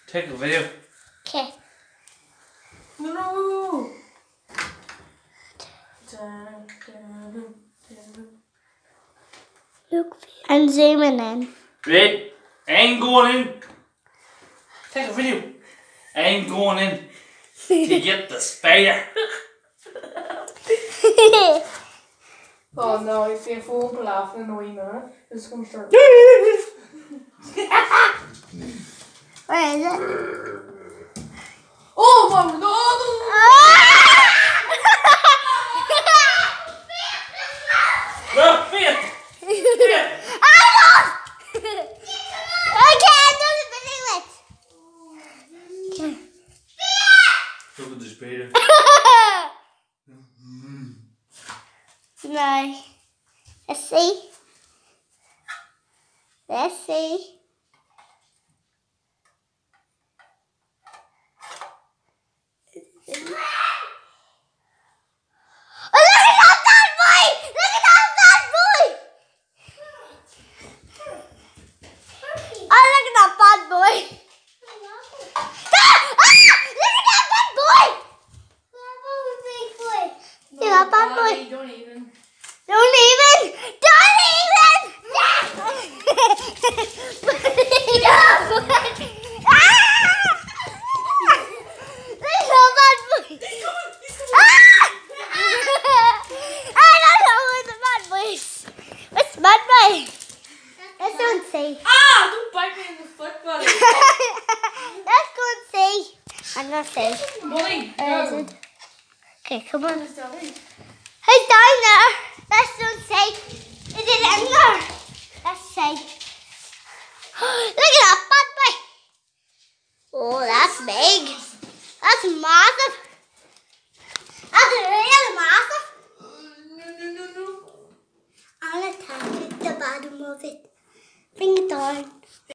Take a video. Okay. No. Look, I'm zooming in. Wait, I ain't going in. Take a video. I ain't going in to get the spider. Oh no, if you fall på laughing annoying man, it's gonna start. Where is it? Oh my god! Look, feet. Feet. Okay, I'm doing the video it. Okay. Look at the spider. No. Let's see. Let's see. Oh, look at that boy! Look at that boy! Oh, look at that bad boy! Look at that bad boy! Yeah, that bad boy. Don't even. Don't even! Don't even! There's no bad boy! I don't know who the bad boy is. What's the bad boy? Let's go and see. Ah! Don't bite me in the foot, buddy. Let's go and see. I'm gonna see. Buddy, Where is no. it? Okay, come on. Where's Daddy? He's down there. Let's go and see. Is it in there? Let's see. Look at that bad boy. Oh, that's big. That's massive. That's really massive. No. I'm gonna take the bottom of it. Bring it down.